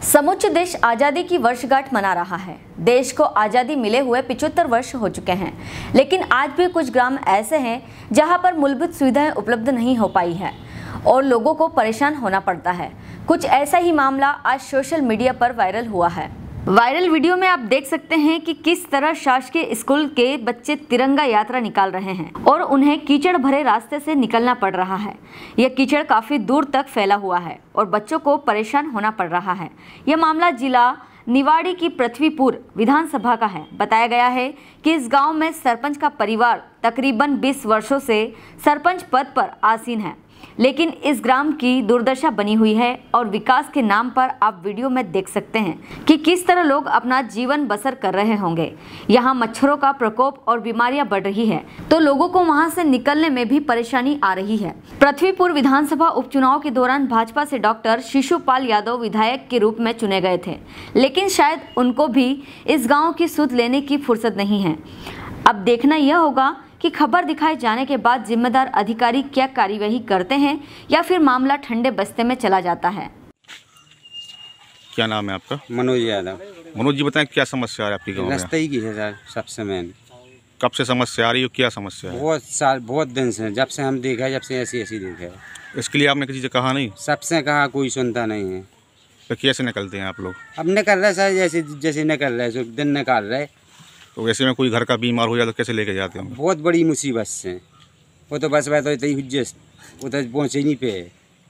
समूचा देश आज़ादी की वर्षगांठ मना रहा है। देश को आज़ादी मिले हुए 75 वर्ष हो चुके हैं, लेकिन आज भी कुछ ग्राम ऐसे हैं जहां पर मूलभूत सुविधाएं उपलब्ध नहीं हो पाई है और लोगों को परेशान होना पड़ता है। कुछ ऐसा ही मामला आज सोशल मीडिया पर वायरल हुआ है। वायरल वीडियो में आप देख सकते हैं कि किस तरह शासकीय स्कूल के बच्चे तिरंगा यात्रा निकाल रहे हैं और उन्हें कीचड़ भरे रास्ते से निकलना पड़ रहा है। यह कीचड़ काफी दूर तक फैला हुआ है और बच्चों को परेशान होना पड़ रहा है। यह मामला जिला निवाड़ी की पृथ्वीपुर विधानसभा का है। बताया गया है कि इस गांव में सरपंच का परिवार तकरीबन 20 वर्षों से सरपंच पद पर आसीन है, लेकिन इस ग्राम की दुर्दशा बनी हुई है और विकास के नाम पर आप वीडियो में देख सकते हैं कि किस तरह लोग अपना जीवन बसर कर रहे होंगे। यहाँ मच्छरों का प्रकोप और बीमारियां बढ़ रही है, तो लोगों को वहां से निकलने में भी परेशानी आ रही है। पृथ्वीपुर विधानसभा उपचुनाव के दौरान भाजपा से डॉक्टर शिशुपाल यादव विधायक के रूप में चुने गए थे, लेकिन शायद उनको भी इस गाँव की सुध लेने की फुर्सत नहीं है। अब देखना यह होगा कि खबर दिखाए जाने के बाद जिम्मेदार अधिकारी क्या कार्यवाही करते हैं या फिर मामला ठंडे बस्ते में चला जाता है। क्या नाम है आपका? मनोज यादव। मनोज जी, बताएं क्या समस्या है आपकी गाँव में? रास्ते ही की है सर, सबसे मेन। कब से समस्या आ रही है? क्या समस्या है? बहुत दिन से, जब से हम देखे, जब से ऐसी देखे। इसके लिए आपने किसी से कहा नहीं? सबसे कहा, कोई सुनता नहीं है। तो कैसे निकलते हैं आप लोग? अब निकल रहे सर, जैसे निकल रहे, दिन निकाल रहे। तो वैसे में कोई घर का बीमार हो जाए तो कैसे लेके जाते हैं? बहुत बड़ी मुसीबत से वो तो बस तो उधर पहुँचे नहीं पे।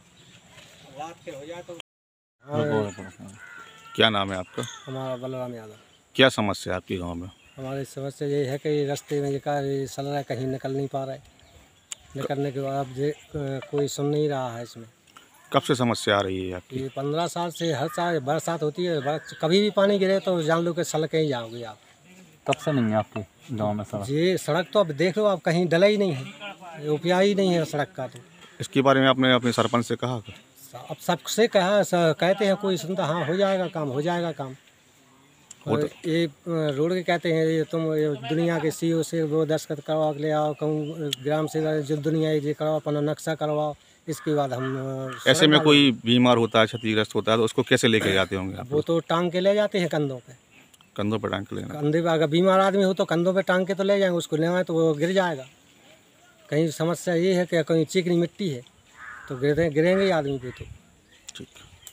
क्या नाम है आपका? हमारा बलराम यादव। क्या समस्या है आपके गांव में? हमारी समस्या ये है कि रास्ते में चल रहा है, कहीं निकल नहीं पा रहा है। निकलने के बाद कोई सुन नहीं रहा है इसमें। कब से समस्या आ रही है आपकी? ये 15 साल से हर साल बरसात होती है, कभी भी पानी गिरे तो जान लो कि सड़क ही जाओगे आप। कब से नहीं है आपके गांव में सड़क? ये सड़क तो अब देख लो, आप कहीं डला ही नहीं है, उपया ही नहीं है सड़क का। तो इसके बारे में आपने अपने सरपंच से कहा? अब सबसे कहा, कहते हैं कोई सुनता, हाँ हो जाएगा काम, हो जाएगा काम। और ये रोड के कहते हैं ये तुम दुनिया के सीओ से वो दस्तखत करवा के ले आओ, कहूँ ग्राम से जो दुनिया ये करवाओ, अपना नक्शा करवाओ, इसके बाद हम। ऐसे में कोई बीमार होता है, क्षतिग्रस्त होता है, तो उसको कैसे लेके जाते होंगे आप? वो तो टांग के ले जाते हैं कंधों पे। कंधों पर टांग के लेना? कंधे पे अगर बीमार आदमी हो तो कंधों पे टांग के तो ले जाएंगे, उसको ले आए तो वो गिर जाएगा। कहीं समस्या ये है कि कहीं चिकनी मिट्टी है तो गिरेंगे आदमी पे। तो ठीक।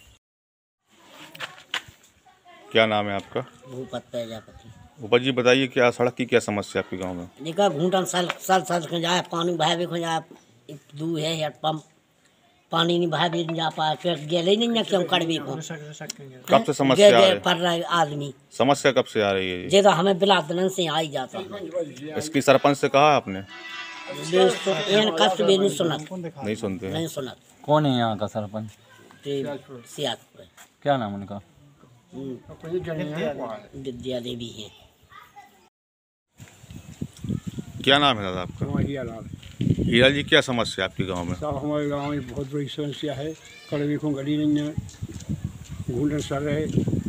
क्या नाम है आपका? भूपत प्रजापति। भूपत जी, बताइए क्या सड़क की क्या समस्या आपके गांव में? देखा घूंटन साल जाए, पानी बहा भी जाए, दूर है या पंप पानी नहीं बहा भी जा पाए, फिर गेले नहीं क्यों कड़वी को। कब से समस्या आ रही है? पड़ रहा है आदमी। समस्या कब से आ रही है? ये तो हमें बिलादन से आ ही जाता है। इसकी सरपंच से कहा आपने? कष्ट भी नहीं सुना। नहीं सुनते? नहीं सुना। कौन है यहाँ का सरपंच? क्या नाम उनका? विद्या देवी है। क्या नाम है दादा आपका? हीरा जी, क्या समस्या आपके गांव में? साहब, हमारे गांव में बहुत बड़ी समस्या है। कड़वी को गली नहीं है, घूंटन सर रहे।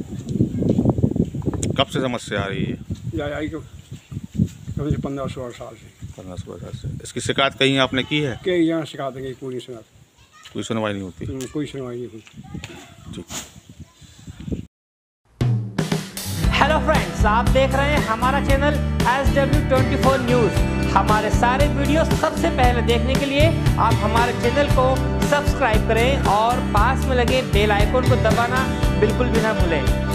कब से समस्या आ रही है? आई तो कम से 15-16 साल से। 15-16 साल से। इसकी शिकायत कहीं आपने की है? कई यहाँ शिकायत है, पूरी सुना, कोई सुनवाई नहीं होती? कोई सुनवाई नहीं हुई। ठीक। हेलो फ्रेंड्स, आप देख रहे हैं हमारा चैनल SW24 न्यूज़। हमारे सारे वीडियो सबसे पहले देखने के लिए आप हमारे चैनल को सब्सक्राइब करें और पास में लगे बेल आइकन को दबाना बिल्कुल भी ना भूलें।